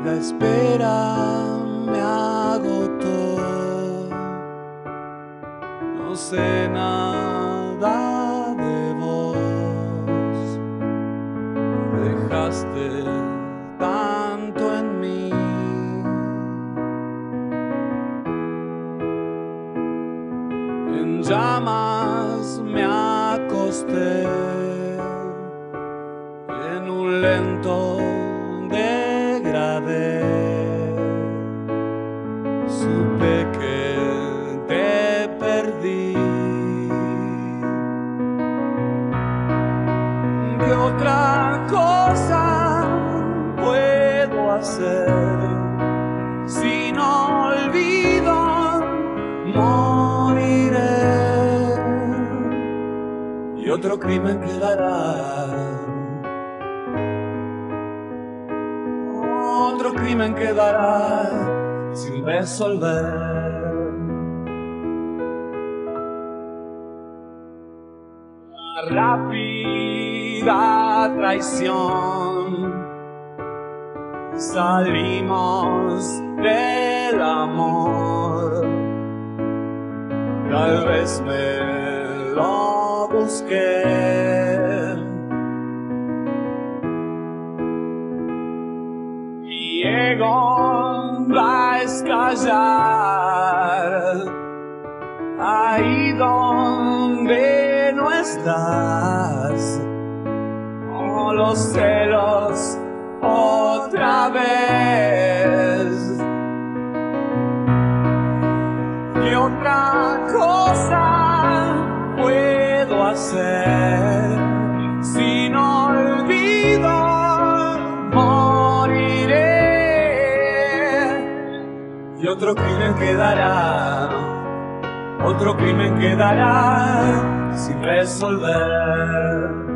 La espera me agotó, no sé nada de vos, dejaste tanto en mí. En llamas me acosté, en un lento degradé. Supe que te perdí. ¿Qué otra cosa puedo hacer si no olvido? Moriré y otro crimen quedará. Otro crimen quedará sin resolver. Una rápida traición. Salimos del amor. Tal vez me lo busqué. Llego a estallar ahí donde no estás. Oh, los celos otra vez. ¿Qué otra cosa puedo hacer si no olvido? Moriré y otro crimen quedará, otro crimen quedará sin resolver.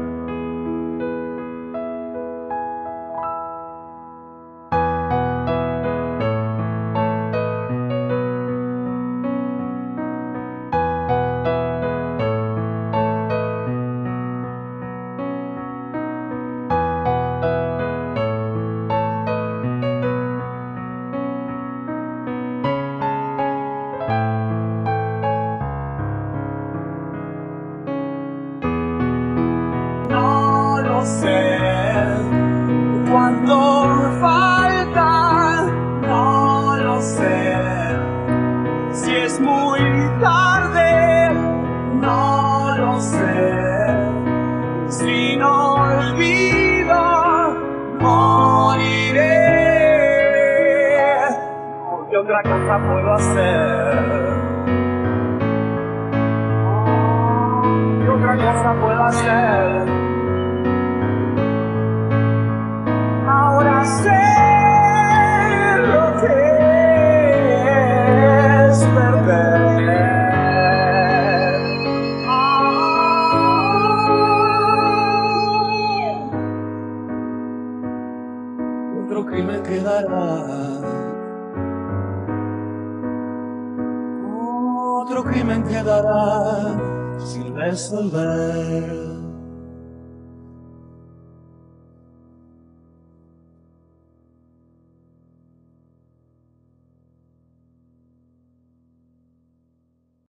No sé cuánto falta, no lo sé. Si es muy tarde, no lo sé. Si no olvido, moriré. ¿Qué otra cosa puedo hacer? ¿Qué otra cosa puedo hacer? Ahora sé lo que es perder. Otro crimen quedará. Otro crimen quedará sin resolver.